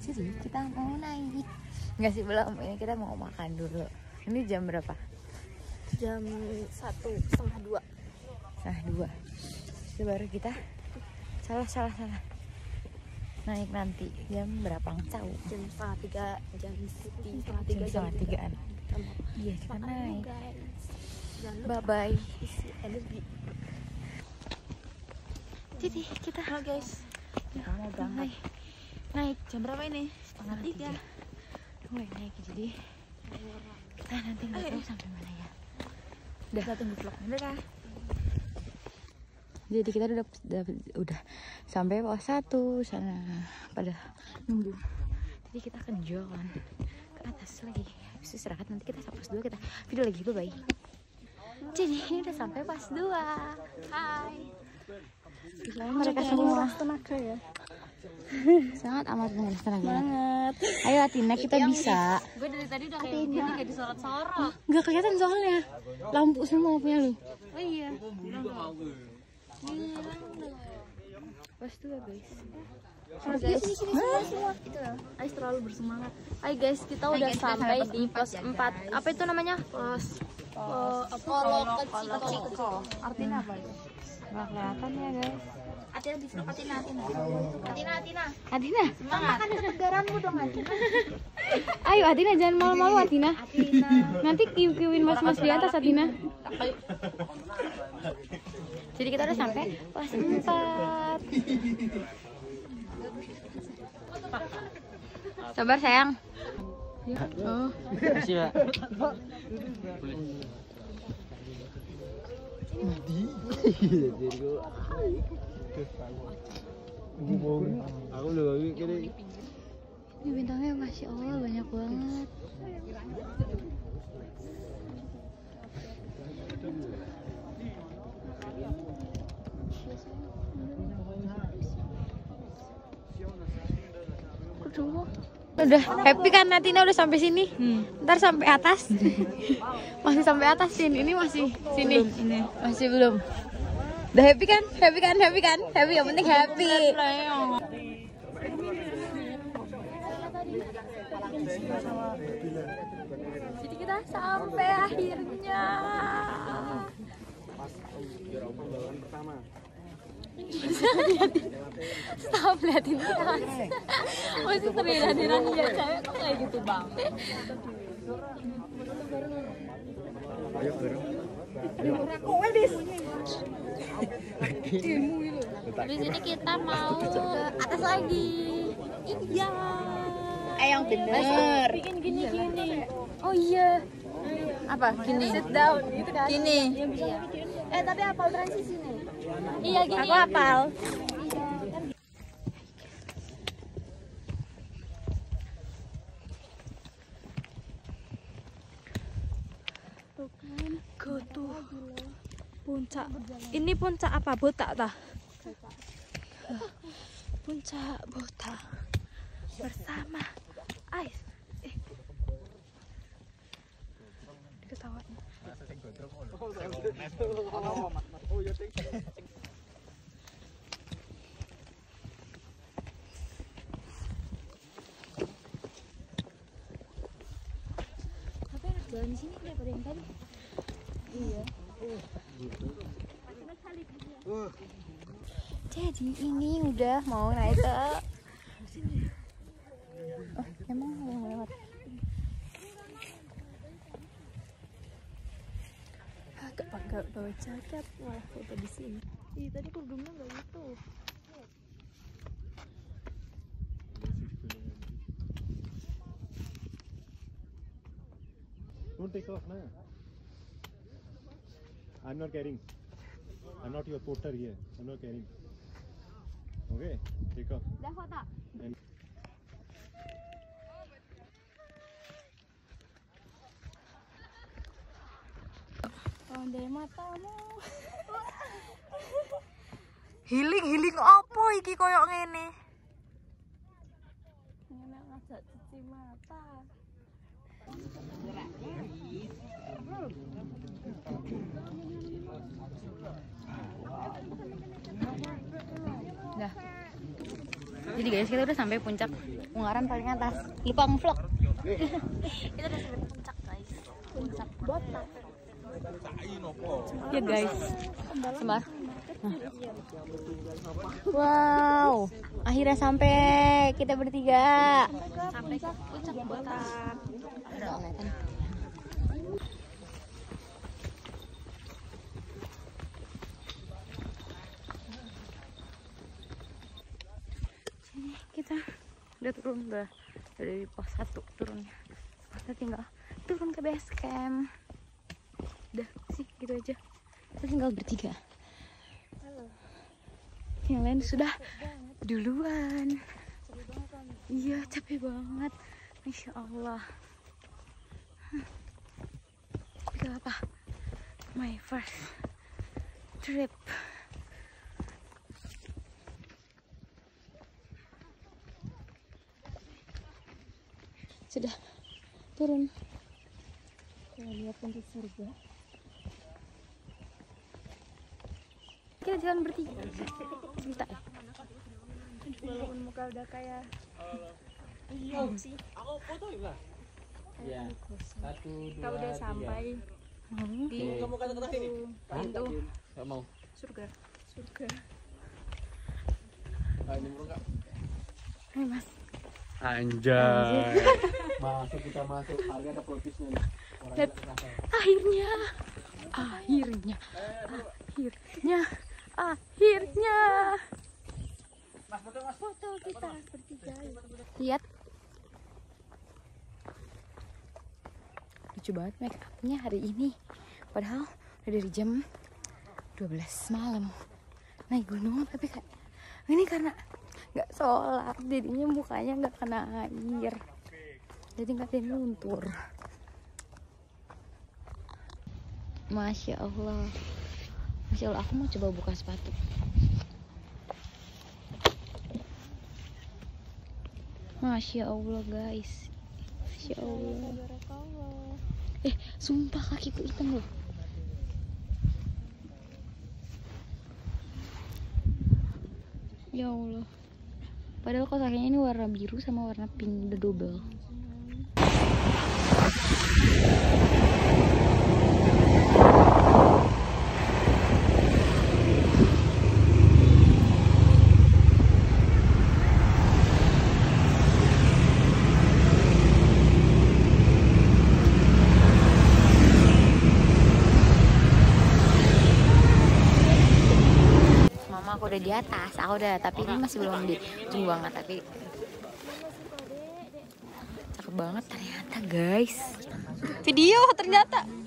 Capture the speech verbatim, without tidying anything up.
Jadi kita mau naik. Enggak sih, belum. Ini kita mau makan dulu. Ini jam berapa? Jam satu setengah dua. Setengah dua. Itu baru kita. Salah salah salah. Naik nanti jam berapa nggak tahu. Jam setengah tiga, jam setengah tiga, jam setengah tigaan. Iya kita naik. Bye bye. Isi energi. Jadi kita Halo guys. Ya, mau berangkat. Naik. naik jam berapa ini? Setengah tiga. Mulai naik jadi. Kita nanti nggak tahu sampai mana ya. Udah tunggu vlog. Udah. Jadi kita udah udah, udah sampai pos satu sana pada nunggu. Jadi kita akan jalan ke atas lagi. Habis istirahat nanti kita sampai pos dua kita video lagi. Bye bye. Jadi ini udah sampai pos dua. Hai. Mereka semua tenaga ya. sangat amat menguras tenaga Banget. Ayo Atina kita bisa. Gue dari tadi udah kayak gini kayak disorot-sorot. Nggak kelihatan soalnya lampu semua punya lu. Oh iya. Pas dua guys. Hai guys, itu Ais terlalu bersemangat. Hai guys, kita udah sampai di pos empat. Apa itu namanya? Pos Polo Keciko. Artinya apa itu? Nggak kelihatan ya guys. Atina bisa Atina Atina. Atina Atina. Atina. Semangat. Makan ketegaranmu dong Atina. Ayo Atina jangan malu-malu Atina. Atina. Nanti kiu-kiuin mas-mas di atas Atina. Jadi kita udah sampai pos empat. Sabar sayang. Oh. Makasih, Pak. Aku udah mikir ini. Ini bintangnya masya Allah banyak banget. Udah happy kan Natina udah sampai sini. Hmm. Ntar sampai atas. Masih sampai atas sini. Ini masih sini. Belum, ini masih belum. Udah happy kan? Happy kan? Happy kan? Happy yang penting happy. Jadi kita sampai akhirnya. Stop liatin kita. Masih terlihat-lihat ya cewek kok kayak gitu bang. Ayo bareng. Di sini kita mau ke atas lagi. Iya. Eh yang bener. Bikin gini-gini. Oh iya. Apa? Gini. Sit down gitu kan. Gini. Eh tapi hafal transisi nih. Iya gini. Aku hafal. Go tuh puncak. Ini puncak apa? Botak tah? Puncak Botak bersama Ais. Eh. Ketawain. Tapi enak jalan di sini daripada yang tadi. Iya. Jadi ini udah mau naik ke. Oh, emang mau lewat. Agak pakai bawa jaket malah foto di sini. Ih tadi kerudungnya nggak gitu. Don't take off now. I'm not carrying. I'm not your porter here. I'm not carrying. Okay, take off. Dah foto. And Pandai matamu. Healing healing apa iki koyok ngene? Enak ngajak cuci mata. Dah. Jadi guys, kita udah sampai puncak Ungaran paling atas. Lupa ngevlog. Kita udah sampai puncak guys. Puncak Botak. Ya guys. Sembar. Wow, akhirnya sampai kita bertiga. Sampai ke puncak Botak. Kita udah turun, udah dari pos satu turunnya. Kita tinggal turun ke base camp. Udah sih gitu aja. Kita tinggal bertiga. Yang lain sudah duluan. Iya, capek banget. Masya Allah. Itu apa? My first trip. Sudah turun. Kita lihat pintu surga. Kita jalan bertiga. Cerita ya. Walaupun muka udah kayak iya sih. Aku fotoin lah. Ya. Satu, dua, Kita udah sampai Hmm. di Kamu kata-kata ini. pintu Gak mau. surga. Surga. Ah, ini enggak. Hai mas. Anjay. Masuk kita masuk. Harga ada plotisnya nih. Dan akhirnya, akhirnya, akhirnya, akhirnya. Mas foto mas. Foto kita bertiga. Lihat. Lucu banget make up-nya hari ini. Padahal udah dari jam dua belas malam naik gunung, tapi kayak ini karena nggak sholat jadinya mukanya nggak kena air, jadi nggak ada yang luntur. Masya Allah, Masya Allah. Aku mau coba buka sepatu. Masya Allah guys, Masya Allah. Eh, sumpah kakiku hitam loh. Ya Allah. Padahal kok kakinya ini warna biru sama warna pink, the double. Aku udah di atas, aku udah, tapi ini masih belum di ujung banget, tapi cakep banget ternyata guys. Video ternyata.